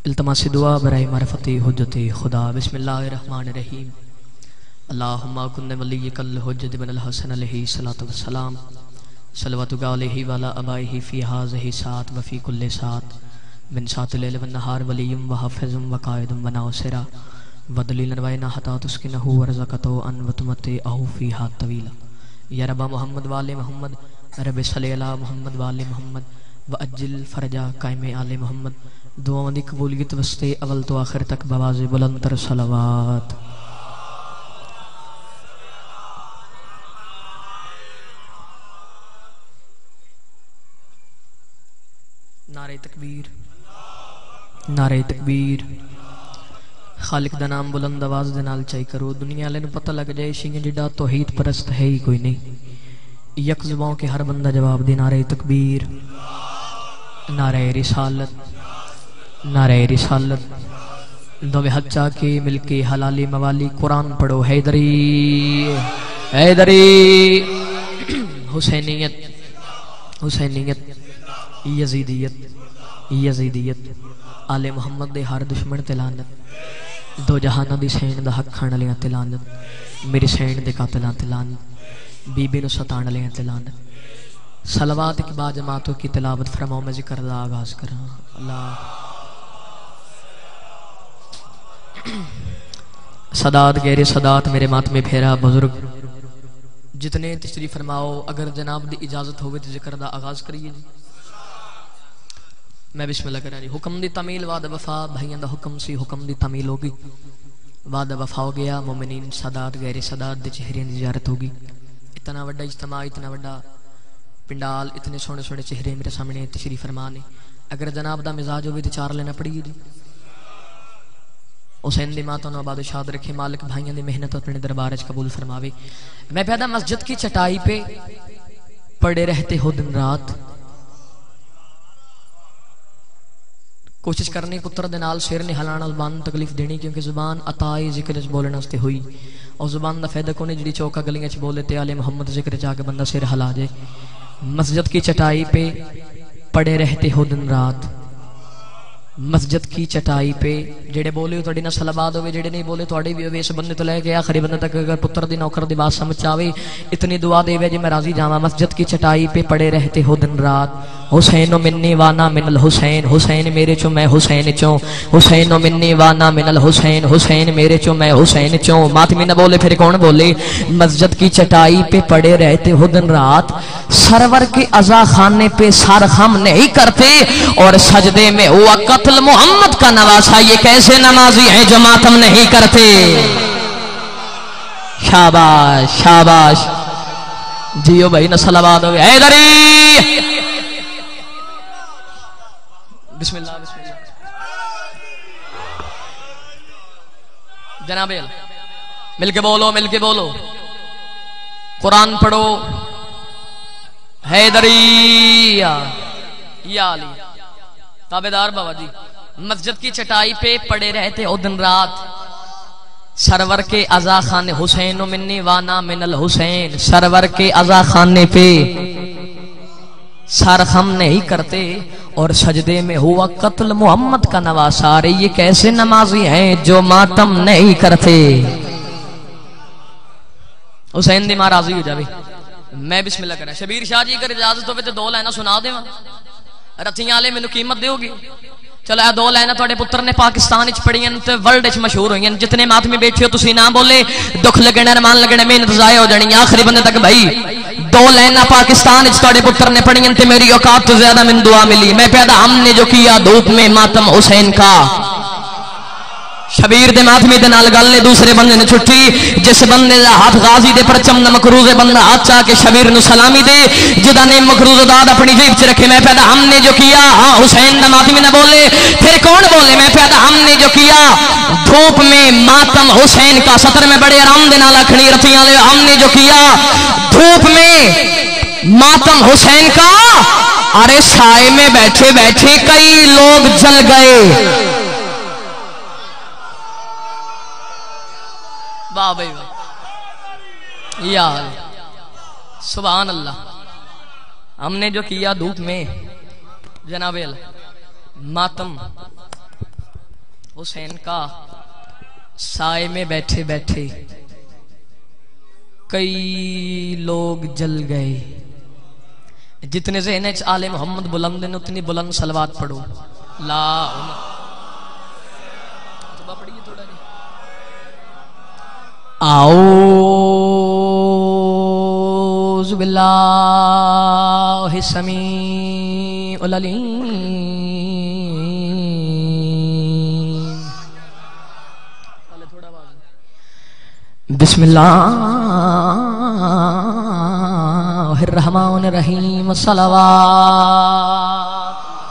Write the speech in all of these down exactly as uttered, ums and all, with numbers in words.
التماس دعا برائے معرفت حجت خدا. بسم اللہ الرحمن الرحیم. اللہم کن ولیک الحجت بن الحسن علیہ الصلوۃ والسلام صلوات علیہ وعلی آبائہ فی ھذہ ساعت وفی کل ساعت من ساعت اللیل والنہار ولیم وحافظ وقائد وناصرا ودلیل وعینا حتی تسکنہ ورزقتہ ان وتمتعہ فیہا طویلا. یا رب محمد وآل محمد رب صلی علی محمد وآل محمد وعجل فرجا قائم آل محمد. دعاؤں دی قبولیت واسطے اول تو آخر تک بواز بلند تر صلوات. نعرہ تکبیر نعرہ تکبیر. خالق دا نام بلند آواز دے نال چاہی کرو. دنیا والے نوں پتہ لگ جائے شینگ جڑا توحید پرست ہے ہی کوئی نہیں. یک زبان کے ہر بندہ جواب دے. نعرہ تکبیر نعرہ رسالت نعرہ رسالت. دوے ہاتھ چا کے مل کے حلالی موالی قرآن پڑھو. حیدری حیدری حسینیت حسینیت یزیدیت یزیدیت. آل محمد دے ہر دشمن تے لعنت. دو جہانہ دی سین دا حق کھان لیاں تے لعنت. میری سین دے قاتلاں تے لعنت. بی بی نو ستان لیاں تے لعنت. صلوات کی با جماعتوں کی تلاوت فرماؤ. میں ذکر دا آغاز کراں. اللہ صدات گہرے صدات میرے ماتمے پھیرا بزرگ جتنے تشریف فرماؤ. اگر جناب دی اجازت ہوئے تو ذکر دا آغاز کریے جی. میں بسم اللہ کرا جی. حکم دی تعمیل وعدہ وفا. بھائیاں دا حکم سی حکم دی تعمیل ہوگی. وعدہ وفا ہو گیا. مومنین صدات گہرے صدات دے چہرے دی زیارت ہوگی. اتنا بڑا اجتماع اتنا بڑا پنڈال اتنے سونے سونے چہرے میرے سامنے تشریف فرمانے. اگر جناب دا مزاج ہوئے تو چار لینا پڑی جی. حسین دی ماتوں نو آباد و شاد رکھے. مالک بھائیاں دی محنت اپنے دربار اچ قبول فرماوے. میں پیدا مسجد کی چٹائی پہ پڑے رہتے ہو دن رات. کوشش کرنی پتر دے نال شیر نے ہلانا زبان تکلیف دینی کیونکہ زبان عطائی ذکر اچ بولنے واسطے ہوئی. اور زبان دا فائدہ کونے جڑی چوکا گلیاں اچ بولے تے آل محمد ذکر چاہ کے بندہ سر ہلا جائے. مسجد کی چٹائی پہ پڑے رہتے ہو دن رات. مسجد کی چٹائی پہ جڑے بولے تھوڑی نہ صلوات ہوئے. جڑے نہیں بولے تھوڑی بھی ہوئے. اس بندے تو لے کے آخری بندے تک اگر پتر دی نوکر دی بات سمجھ آوے اتنی دعا دے وے جی میں راضی جاواں. مسجد کی چٹائی پہ پڑے رہتے ہو دن رات. حسین منی وانا من الحسین. حسین میرے چوں میں حسین چوں. حسین منی وانا من الحسین. حسین میرے چوں میں حسین چوں. ماتمی نہ بولے پھر کون بولے. مسجد کی چٹائی پہ پڑے رہتے ہو دن رات. سرور کے عزا خانے پہ سر خم نہیں کرتے اور سجدے میں ہوا قتل محمد کا نواسا. یہ کیسے نمازی ہیں جو ماتم نہیں کرتے. شاباش شاباش جیو بھائی نہ صلوات ہوئے. حیدری بسم اللہ بسم اللہ. جناب مل کے بولو مل کے بولو. قرآن پڑھو. حیدری یا علی تابعدار بابا جی. مسجد کی چٹائی پہ پڑے رہتے ہو دن رات. سرور کے عزا خانے. حسین منی وانا من الحسین. سرور کے عزا خانے پہ سر خم نہیں کرتے اور سجدے میں ہوا قتل محمد کا نواسا. رہے یہ کیسے نمازی ہیں جو ماتم نہیں کرتے. حسین دی ماں راضی ہو جاوے. میں بسم اللہ کرا. شبیر شاہ جی اگر اجازت ہوئے تو دو لائنہ سنا دے. رتیاں والے مینوں قیمت دیو گے. چلو اے دو لائنہ تواڈے پتر نے پاکستان وچ پڑھیاں تے ورلڈ وچ مشہور ہوئیاں. جتنے ماتمی بیٹھے ہو تسی نہ بولے دکھ لگنے ارمان لگنے محنت ضائع ہو جانی. آخری بندے تک بھائی دو لائنہ پاکستان وچ تواڈے پتر نے پڑھیاں تے میری اوقات تو زیادہ من دعا ملی. میں پیدا ہم نے جو کیا دھوپ میں ماتم حسین کا. شبیر دے ماتمی دے نال گل نے دوسرے بندے نے چھٹی. جس بندے دا ہاتھ غازی دے پرچم نہ مکروز بندہ ہاتھ چاہ کے شبیر نو سلامی دے. جدا نے مکروز داد اپنی جیب چ رکھے. میں پیدا ہم نے جو کیا. ہاں حسین دا ماتمی نہ بولے پھر کون بولے. میں پیدا ہم نے جو کیا دھوپ میں ماتم حسین کا. سطر میں بڑے آرام دے نال اکھڑی رتیاں لے. ہم نے جو کیا دھوپ میں ماتم حسین کا. ارے سائے میں بیٹھے بیٹھے کئی لوگ جل گئے. واہ بھائی واہ یا سبحان اللہ. ہم نے جو کیا دھوپ میں جناب ماتم حسین کا سائے میں بیٹھے بیٹھے کئی لوگ جل گئے. جتنے ذہن وچ آل محمد بلند نے اتنی بلند صلوات پڑھو. لا اعوذ باللہ السمیع العلیم. بسم اللہ الرحمن الرحیم. صلوات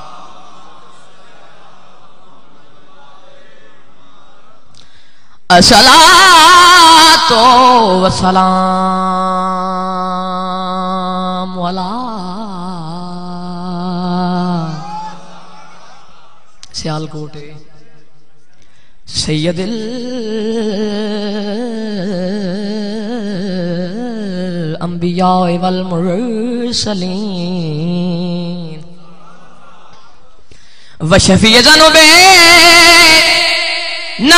الصلاۃ والسلام علی سیالکوٹ سید الانبیاء والمرسلین وشفیع ذنوب نا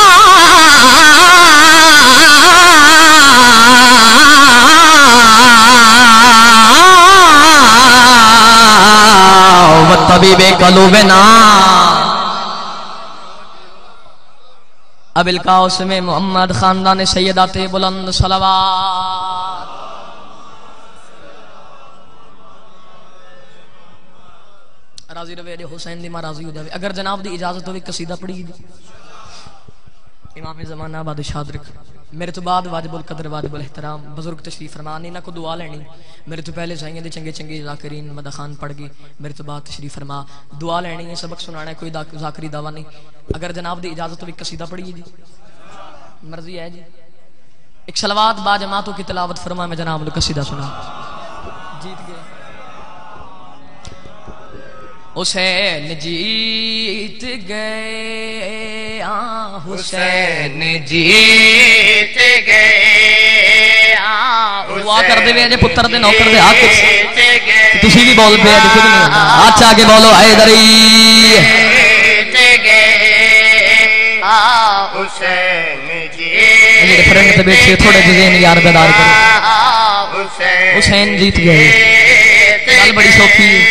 طبیب قلوبنا. اب القاؤس میں محمد خاندان سیدات بلند صلوات. راضی روے دے حسین دی ماں راضی ہو جاوے. اگر جناب دی اجازت ہوئی قصیدہ پڑھی دی. امام زمانہ بادشاہ درک میرے تو بعد واجب القدر واجب الاحترام بزرگ تشریف فرمانی نہ کو دعا لینی. میرے تو پہلے چاہیے دے چنگے چنگے ذاکرین مدح خان پڑھ گئی. میرے تو بعد تشریف فرما دعا لینی ہے سبق سنانا ہے. کوئی ذاکری دعویٰ نہیں. اگر جناب دی اجازت ہوئی قصیدہ پڑھیے جی مرضی ہے جی. ایک صلوات با جماعتوں کی تلاوت فرما میں جناب قصیدہ سنا. جیت گئے حسین جیت گئے حسین جیت گئے. دعا کر دے وے پتر دے نوکر دے حق تسی بھی بول پے کچھ نہیں ہونا. اچھا کے بولو حیدری جیت گئے حسین جیت. میرے فرینڈ تے بیٹھے تھوڑے ذہن یار بیدار کرو. حسین جیت گئے گل بڑی سوکھی ہے.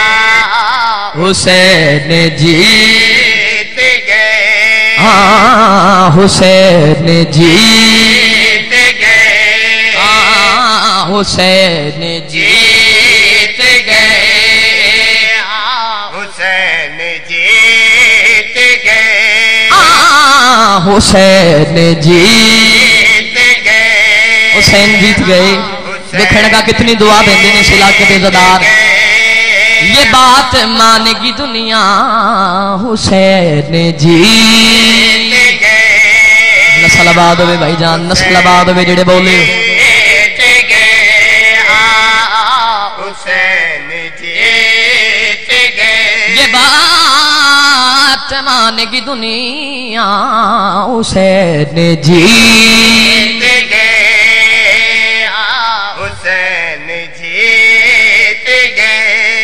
حسین جیت گئے ہاں حسین جیت گئے ہاں حسین جیت گئے حسین جیت گئے ہاں حسین جیت گئے. حسین جیت گئے. دیکھنے کا کتنی دعا دیندے نے اس علاقے دے زدار. یہ بات مانے گی دنیا حسین جیت گئے. نسل آباد ہوئے بھائی جان نسل آباد ہوئے جڑے بولے جیت گئے حسین جیت گئے. یہ بات مانے گی دنیا حسین جیت گئے حسین جیت گئے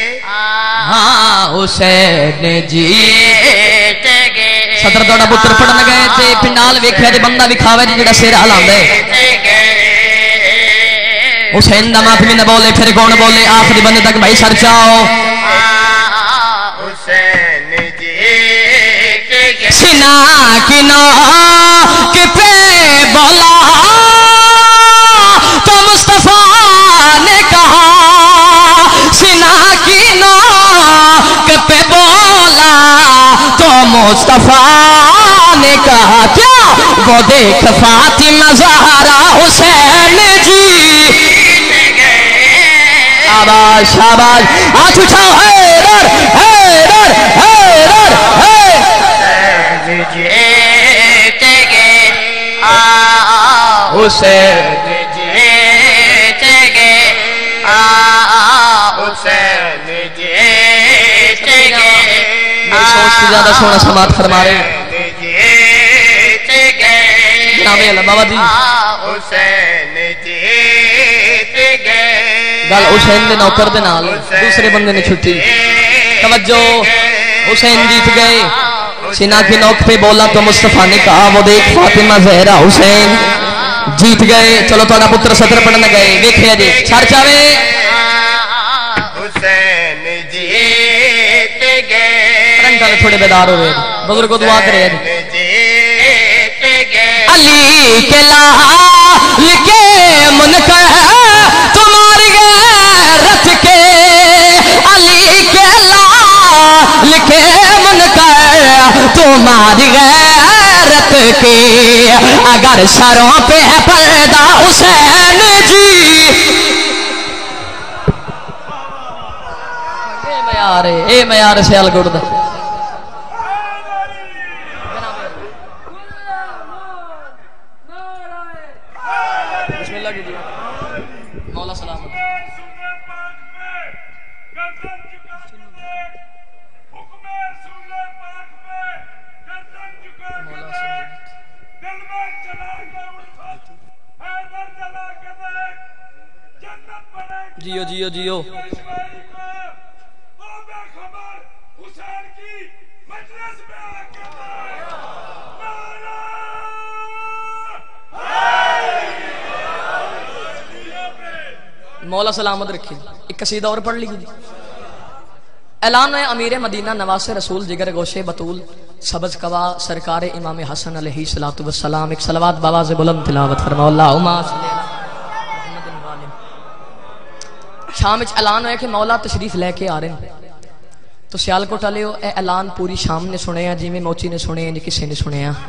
حسین جیت گئے. صدر توڑا پتر پڑھن گئے تے پنڈال ویکھیا تے بندہ وکھاوے جی جڑا سر ہلاندا ہے. حسین دا ماں بھی نہ بولے پھر کون بولے آخری بندے تک بھائی سر چاؤ. حسین جیت گئے. سنا کی نا کہ پہ بولا تو مصطفیٰ نے کہا. سنا کی نا پہ بولا تو مصطفیٰ نے کہا کیا وہ دیکھ فاطمہ زہرا حسین جیت گئے. شاباش شاباش ہاتھ اٹھاؤ. حیدر حیدر حیدر حسین جیت گئے حسین جیت گئے حسین جیت گئے. سوچ سے زیادہ سونا سماعت فرما رہے جناب اللہ بابا جی. حسین جیت گئے. گل حسین دے نوکر دے نال دوسرے بندے نے چھٹی. توجہ حسین جیت گئے सीना की नोक पे बोला तो मुस्तफा ने कहा वो देख फातिमा जहरा हुसैन जीत गए। चलो थोड़ा पुत्र सत्र पढ़ने गए देखिए जी चर्चा में हुसैन जीत गए। थोड़े बेदार हो गए बुजुर्ग को दुआ करे जीत गए। अली के लाल के मुनकर तुम्हारी गैरत के अली के लाल के मुनकर तुम्हारी गैरत के अगर सरों पे है पर्दा हुसैन जी ए मैं यार ए मैं यार सियालकोट दा मौला सलामत जियो जियो जियो मौला सलामत रखी। एक कसीदा और पढ़ लीजिए। ऐलान है अमीर मदीना नवासे रसूल जिगर गोशे बतूल सबज कवा सरकार इमाम हसन अलैहि सलातु वस्सलाम एक सलवात बाबा से बुलंद तिलावत फरमाओ अल्लाहुम्मा शाम ऐलान है कि मौला तशरीफ लेके आ रहे हैं तो सियालकोट वाले ए ऐलान पूरी शाम ने सुने हैं जिमें मोची ने सुने हैं किसी ने सुने हैं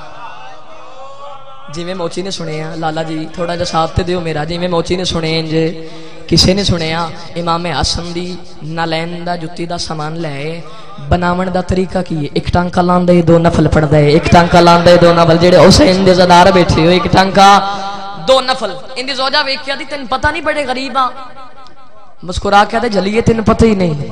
जिमें मोची ने सुने हैं लाला जी थोड़ा जा साथ ते दियो मेरा जिमें मोची ने सुने हैं जे किसी ने सुनिया इमाम हसन दी नालैन दा जुत्ती दा सामान ले बनावन दा तरीका की है। एक टांका लांदे दो नफल पढ़दा है एक टांका लांदे दो नफल जेड़े हुसैन दे ज़दार बैठे हो एक टांका दो नफल इंदी जोजा वेख्या दी तेन पता नहीं बड़े गरीब आ मुस्कुरा के दे झलिए तेन पता ही नहीं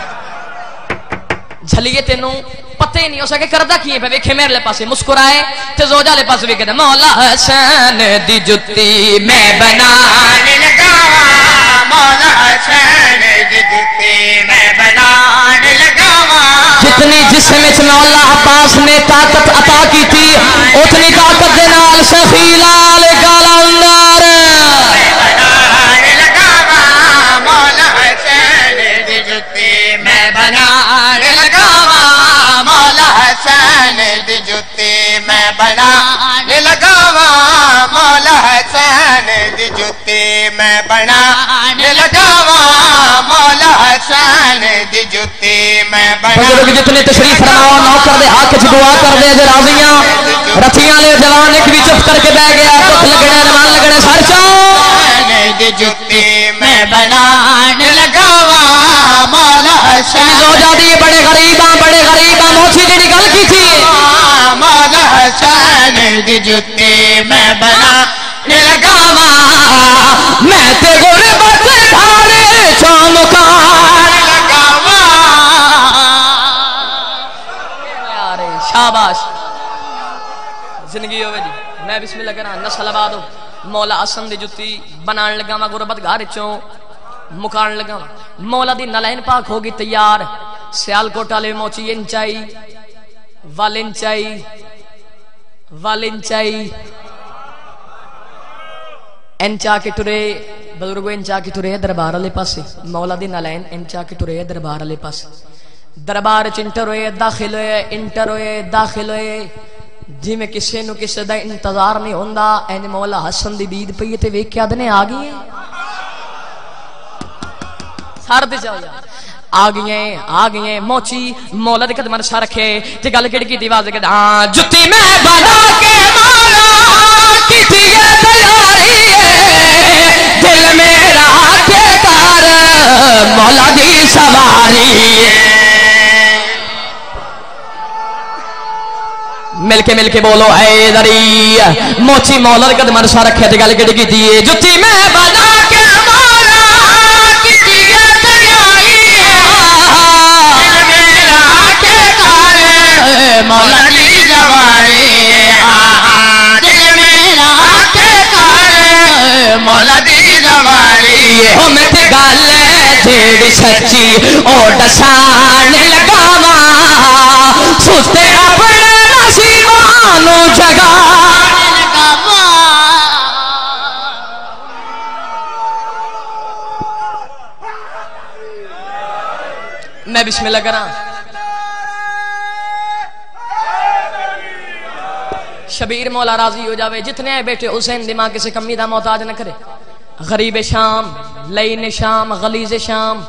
झलिए तेनू पता ही नहीं हो सके करदा की है वेखे मेरे ले पासे मुस्कुराए ते जोजा ले पासे वेखे मौला हसन दी जुत्ती मैं बनाने लगा मौला हसन दी जुत्ती मैं बनाने लगा। जितनी जिस्म मौला अब्बास ने ताकत अता की थी उतनी ताकत दे नाल सफी लाल कलंदर बनाने लगा। मौला हसन दी जुत्ती मैं बनाने लगा। मौला हसन दी जुत्ती मैं बनाने लगा। मौला हसन दी जुत्ती मैं बनाने लगा। मौला हसन दी जुत्ती मैं बुजुर्ग जितने तशरीफ फरमाओ नौकर दे हक च दुआ कर दे जे राजियां रथियां ले जवान एक भी चुप करके बैठ गया दुख लगने रमान लगने सर चो दी जुत्ती मैं बनाने लगा। मौला हसन जोजा दी बड़े गरीबां बड़े गरीबां मोची जेडी गल की थी मौला हसन दी जुत्ती मैं बनाने लगा। मैं ते गुरबत धारे चमकार लगावा। यारे शाबाश जिंदगी होवे जी मैं बिस्मिल्लाह करा नस्ल आबाद हो मौला हसन दी जुत्ती बनान लगा वा गुरबत घर चों मुकान लगा मौला दी नलैन पाक होगी तैयार सियालकोट वाले मोची इंचाई वालिंचाई वालिंचाई इंचा के टुरे बुजुर्गो इंचा के टुरे दरबार वाले पासे मौला दी नलैन इंचा के टुरे दरबार वाले पासे दरबार च इंटर होए दाखिल होए इंटर होए दाखिल होए जिमें किसी नु किसी दा इंतजार नहीं होंदा इंज मौला हसन दी दीद पई ते वेख्या दने आ गई सर दे जाओ यार आ गई आ गई मोची मौला दे कदम सर रखे ते गल केड़ी कीती आवाज के हां जुत्ती मैं बना के मौला कीती है तैयारी दिल मेरा के कर मौला दी सवारी मिलके मिलके बोलो हैदरी मोची मौला दे कदम सर रखे ते गल केड़ी कीती है जुत्ती मैं बना के मौला कीती है तैयारी मौला दी सवारी दिल मेरा के कर मौला दी सवारी ओ मैं ते गल जेड़ी सच्ची ओ दसाने लगावा सुते میں بسم اللہ کراں شبیر مولا راضی ہو جاوے جتنے آئے بیٹے حسین دماغ کسی کمی دا محتاج نہ کرے غریب شام لین شام غلیظ شام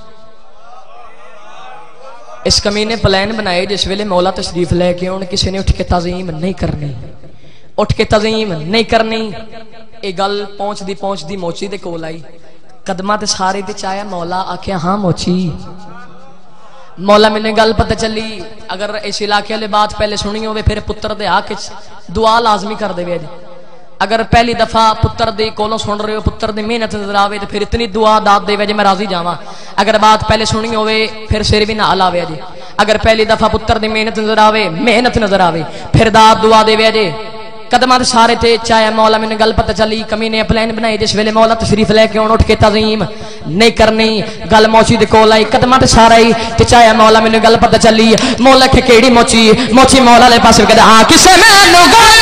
اس کمی نے پلان بنائے جس ویلے مولا تشریف لے کے ان کسی نے اٹھ کے تعظیم نہیں کرنی اٹھ کے تعظیم نہیں کرنی اے گل پہنچ دی پہنچ دی موچی دے کول آئی قدمہ تے سارے دے چایا مولا آکھیا ہاں موچی مولا میں نے گل پتہ چلی اگر اس علاقے والے بات پہلے سنی ہوئے پھر پتر دے حق دعا لازمی کر دے وے اگر پہلی دفعہ پتر دے کولوں سن رہے ہو پتر دی محنت نظر آوے تو پھر اتنی دعا داد دے وے جے میں راضی جاواں اگر بات پہلے سنی ہوئے پھر سر بھی نہ ہلاوے جے اگر پہلی دفعہ پتر دی محنت نظر آوے محنت نظر آوے پھر داد دعا دے وے جے قدمات سارے تے چاہے مولا میں نے گل پتہ چلی کمی نے پلان بنائی جس ویلے مولا تشریف لے کے اٹھ کے تعظیم نہیں کرنی گل موچی دے کول آئی قدمات سارا ہی تے چاہے مولا میں نے گل پتہ چلی مولا کہ کیڑی موچی موچی مولا لے پاسے کہدا ہاں کسے مینوں گل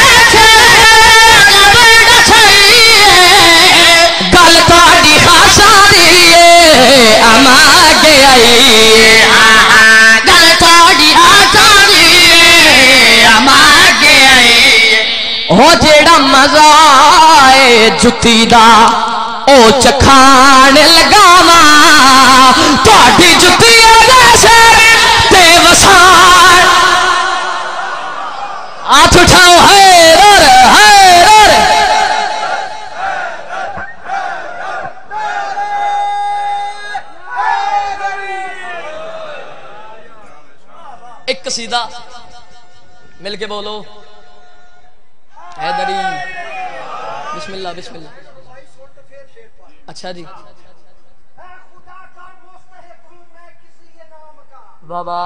گل تہاڈی خاصا دی اما کے آئی گل تہاڈی خاصا دی اما او جیڑا مزہ ہے جتی دا او چکھان لگاواں تہاڈی جتی جیسے تے وسان ہاتھ اٹھاؤ حیدر حیدر ایک قصیدہ مل کے بولو حیدری بسم اللہ بسم اللہ اچھا جی بابا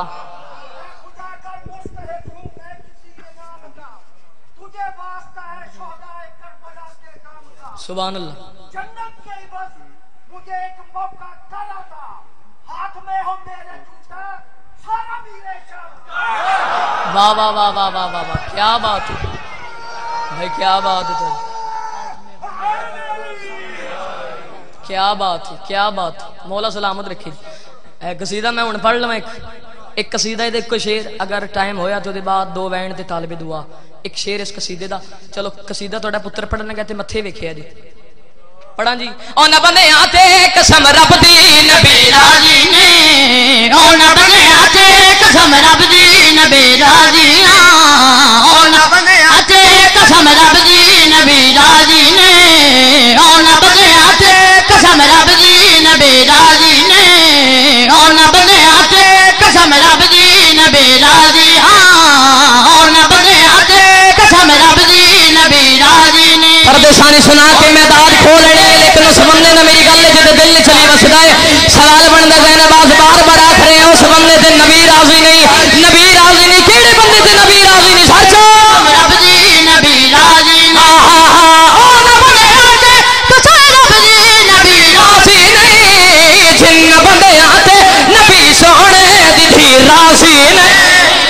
سبحان اللہ جنت کے بس مجھے ایک موقع کرا تھا ہاتھ میں ہو میرے جوتا سارا میرے شام واہ واہ واہ واہ واہ واہ کیا بات ہے بھائی کیا بات ہے کیا بات ہے کیا بات ہے مولا سلامت رکھے اے قصیدہ میں ہن پڑھ لواں ایک ایک قصیدہ دے کوئی شعر اگر ٹائم ہویا تو دے بعد دو وین تے طالب دعا ایک شعر اس قصیدے دا چلو قصیدہ تہاڈا پتر پڑھن گیا تے متھے ویکھیا جی پڑھاں جی اوناں بندیاں تے قسم رب دی نبی راضی نے اوناں بندیاں تے قسم رب دی نبی راضی اوناں بندیاں تے قسم رب دی نبی راضی نے اوناں بندیاں تے قسم رب دی نبی راضی نے اوناں بندیاں تے قسم رب دی نبی راضی اوناں بندیاں تے قسم رب دی نبی راضی نے پردیسانی سنا کے میں داد کھول لینے لیکن اس بندے نے میری گل جے دل چلی وسدا ہے سوال بندا زینب باز بار بار آکھ رہے ہیں اس بندے تے نبی راضی نہیں نبی راضی نہیں کیڑے بندے تے نبی راضی نہیں سچ رب دی نبی راضی ہاں ہاں ہاں او نہ بندے تے کسے رب دی نبی راضی نہیں جن بندیاں تے نبی سونے دی تھی راضی نہیں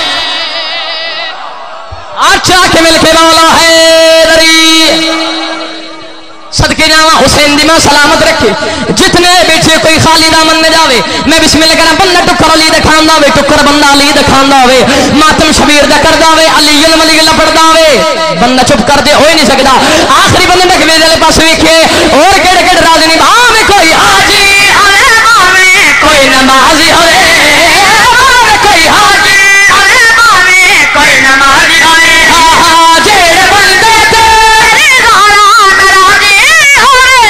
اچھا کے مل کے مولا ہے دری صدقے جاواں حسین دی ماں سلامت رکھے جتنے بیٹھے کوئی خالی دامن نہ جاوے میں بسم اللہ کرا بندہ ٹکر علی دا کھاندا ہوے ٹکر بندہ علی دا کھاندا ہوے ماتم شبیر دا کردا ہوے علی الولی اللہ پڑھدا ہوے بندہ چپ کر دے ہوئی نہیں سکدا آخری بندے تک میرے والے پاس ویکھے اور کیڑے کیڑے راضی نہیں باویں کوئی حاجی ہوے باویں کوئی نمازی ہوے باویں کوئی حاجی ہوے باویں کوئی نمازی ہوے ہاں جیڑے بندے تیری غارا راضی ہوے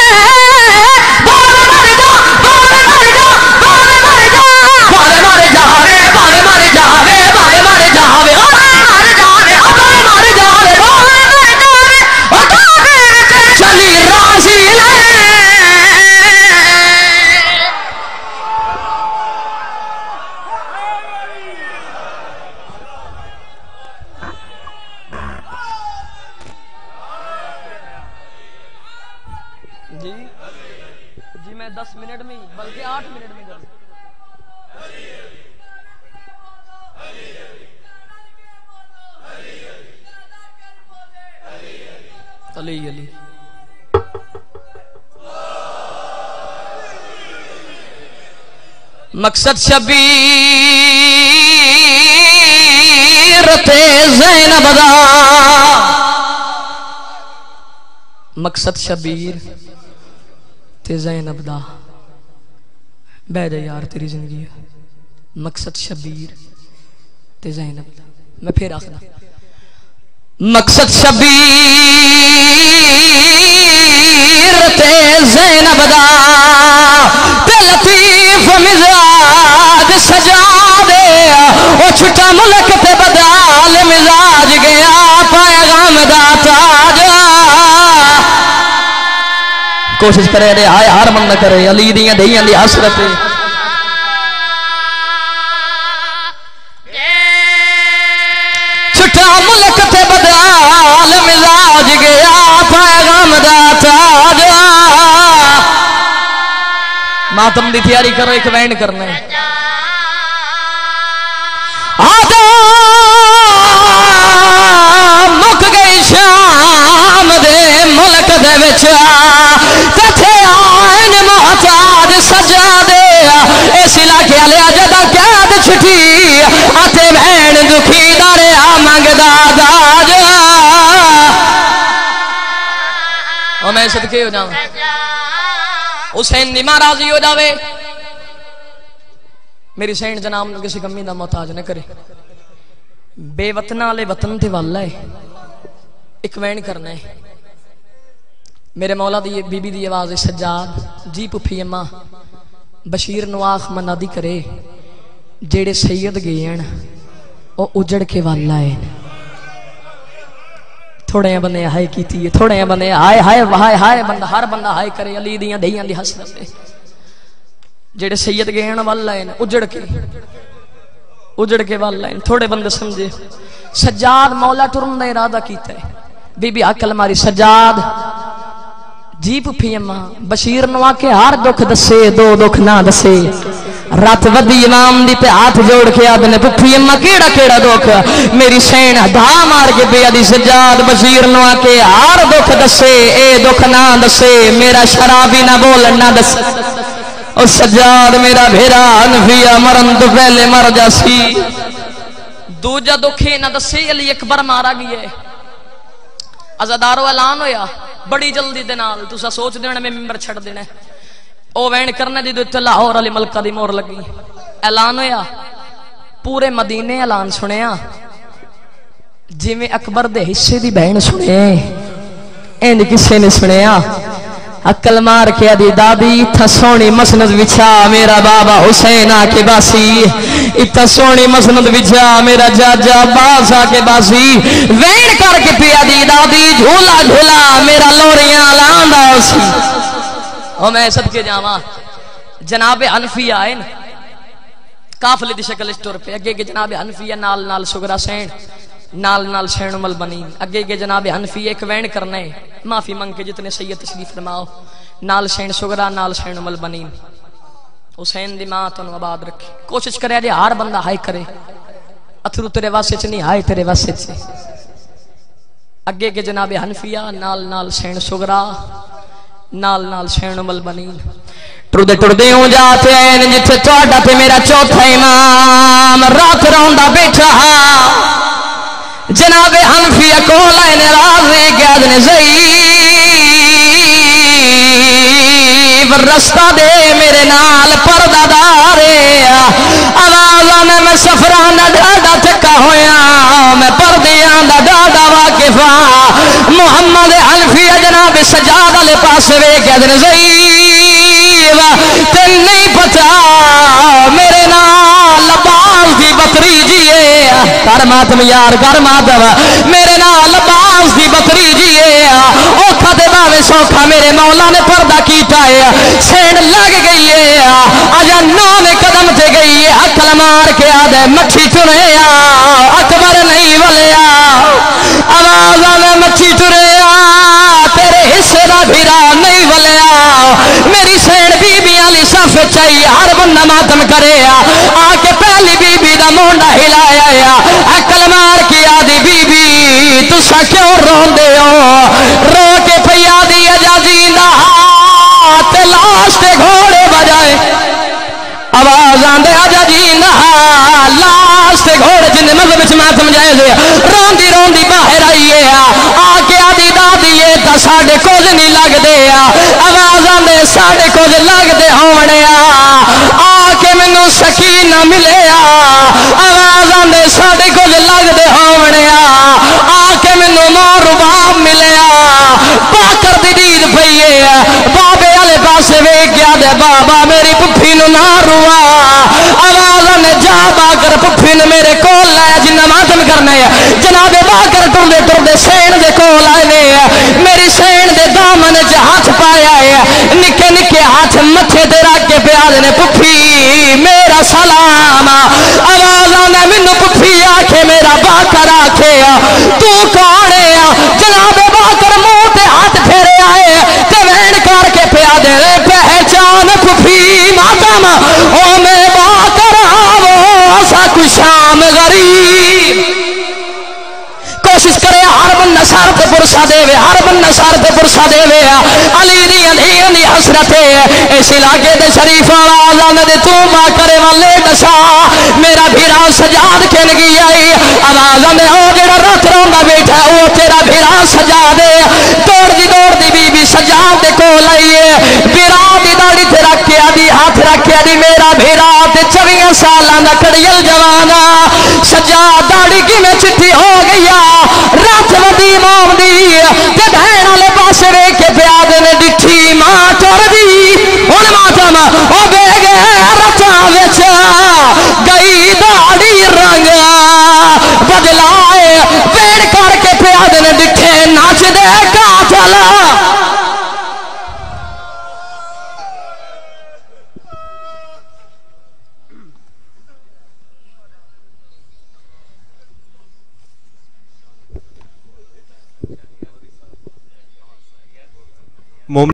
بول مر جا بول مر جا بول مر جا بول مر جاوے بول مر جاوے بول مر جاوے او مر جاوے او مر جاوے بول مر جاوے او کافر چلی راضی لے جی جی میں دس منٹ میں بلکہ آٹھ منٹ میں کروں علی علی مقصد شبیر تے زینب دا مقصد شبیر تے زینب دا بہ جا یار تیری زندگی مقصد شبیر تے زینب دا میں پھر آخنا مقصد شبیر تے زینب دا تے لطیف مزاج سجا دے او چھٹا ملک تے بدال مزاج گیا پیغام دا تاج کوشش کرے رے آئے ہار من نہ کرے علی دیاں دہیاں دی حسرت چھٹا ملک تے بدال مزاج گیا پیغام دا تاج ماتم دی تیاری کرو ایک وینڈ کرنا ہے آدھا مک گئی شام دے ملک دے وچا تتھے آئین محتاج سجا دے اس علاقے علیہ جدہ قید چھٹی آتے بین دکھی دارے آمنگ داداج اور میں صدقے ہو جاؤں حسین نیمہ راضی ہو جاوے میری سینٹ جناب نے کسی کمی دا محتاج نہ کرے بے وطنہ لے وطن تے والا ہے ایک وین کرنا ہے میرے مولا دی بی بی دی آواز سجاد جی پپھی اماں بشیر نواخ منادی کرے جیڑے سید گئے ہیں وہ اجڑ کے والا ہے تھوڑے بندے ہائے کیتی ہے تھوڑے بندے ہائے ہائے ہائے ہائے بندہ ہر بندہ ہائے کرے علی دیاں دہیاں دی حسرت جیڑے سید گئے ہیں والا ہے اجڑ کے اجڑ کے والا ہے تھوڑے بندے سمجھے سجاد مولا ٹرن دا ارادہ کیتا ہے بی بی عقل ماری سجاد جی پپھی اماں بشیر نوا کے ہر دکھ دسے دو دکھ نہ دسے رات ودی امام دی پہ ہاتھ جوڑ کے آدھنے پپھی اماں کیڑا کیڑا دکھ میری سین دھا مار کے بے دی سجاد بشیر نوا کے ہر دکھ دسے اے دکھ نہ دسے میرا شرابی نہ بول نہ دسے اور سجاد میرا بھیرا انفیہ مرن تو پہلے مر جاسی دو جا دکھے نہ دسے علی اکبر مارا گئے ازادارو اعلان ہویا بڑی جلدی دے نال تسا سوچ دینا میں ممبر چھڑ دینا او وین کرنا جدو اطلاع اور علی ملکہ دی مور لگی اعلان ہویا پورے مدینے اعلان سنیا جی میں اکبر دے حصے دی بہن سنے این کسے نے سنیا عقل مار کے دی دادی اتھا سونی مسند وچھا میرا بابا حسین آکے باسی اتھا سونی مسند وچھا میرا جاجا باس آکے باسی وین کر کے پیا دی دادی جھولا جھولا میرا لوریاں لاندہ اسی اور میں صدقے جاواں جناب حنفیہ آئے کافلی دی شکل اسٹور پہ اگے کے جناب حنفیہ نال نال سگرا سین نال نال شین مل بنین اگے کے جناب حنفی ایک وین کرنا ہے معافی منگ کے جتنے سید تشریف فرماؤ نال شین سگرا نال شین مل بنین حسین دی ماں تو آباد رکھے کوشش کرے جے ہر بندہ ہائے کرے اتھرو تیرے واسے چ نہیں ہائے تیرے واسے چ اگے کے جناب حنفیہ نال نال شین سگرا نال نال شین مل بنین ٹردے ٹردے ہوں جاتے ہیں جتھے تہاڈا تے میرا چوتھا امام رات روندا بیٹھا جناب حنفیہ کو لائن راضی کیا دن زیب رستہ دے میرے نال پردہ دارے آوازہ میں میں سفرانہ ڈاڈا چکا ہویا میں پردیاں دا ڈاڈا واقفا محمد حنفیہ جناب سجاد علی پاس وے کیا دن زیب تن نہیں پتا میرے نال لباس دی بکری جیے کر ماتم یار کر ماتم میرے نال باز دی بکری جیے اوکھا دے باوے سوکھا میرے مولا نے پردہ کیتا ہے سین لگ گئی ہے آجا نوے قدم تے گئی ہے عقل مار کے آدھے مچھی ٹرے اکبر نہیں ولیا آواز آدھے مچھی ٹرے تیرے حصے دا بھیرا نہیں ولیا میری سین بی بی علی صف چاہیے ہر بندہ ماتم کرے آ کے پہلی بی بی دا مونڈا ہلایا عقل مار کی آدھی بی بی تسا کیوں رون دے ہو رو کے پیا دی اجازی دا ہاتھ لاش تے گھوڑے بجائے آواز आवाज आंदे आजा जी नहा लाश ते घोड़े जिन्हें मजहब च मैं समझाए से रोंदी रोंदी बाहर आईए आके आदि दादी ये ता साडे कुछ नहीं लगदे आवाज आंदे साडे कुछ लगदे होने आके मैनू सकीना मिले आवाज आंदे साडे कुछ लगदे होने आके मैनू मोहरुबाब मिले पाकर दी दीद पई है बाबे वाले पासे वेख गया दे बाबा मेरी पुफी नू ना रुआ आवाज ने जा बाकर पुफी ने मेरे कोल लाया जिन्ना मातम करना है जनाबे बाकर टुरदे टुरदे सैन दे कोल आए ने मेरी सैन दे दामन च हाथ पाया है निके निके हाथ मथे ते रख के प्याद ने पुफी मेरा सलाम आवाज ने मैनू पुफी आखे मेरा बाकर आखे तू कौन है जनाबे बाकर मुंह ते हाथ फेरे आए ते वैन करके प्यादे ने पहचान पुफी मातम ओ मैं बाकर आवो सा कुछ शाम गरीब कोशिश करे हर बंदा सर ते पुरसा देवे हर बंदा सर ते पुरसा देवे अली दी अली दी हसरत है इस इलाके दे शरीफ आवाज आंदे दे तू मा करे वाले दशा मेरा भीरा सजाद खिल गई आई आवाज आंदे ओ जेड़ा रथ रोंदा बैठा ओ तेरा भीरा सजा दे दौड़दी दौड़दी बीबी सजाद दे कोल आईए भीरा दी दाढ़ी ते रख के आदी हाथ रख के आदी मेरा भीरा ते चौबीस सालां दा कड़ियल जवाना सजा दाढ़ी किवें चिट्ठी हो गई रथ वदी मोम दी ते बहन वाले पासे वेख के प्याद ने डिठी मां टुर दी हुण मातम ओ बेगे रथा विच गई दाढ़ी रंग बदलाए वेड़ करके प्याद ने डिठे नाचदे काठल मोम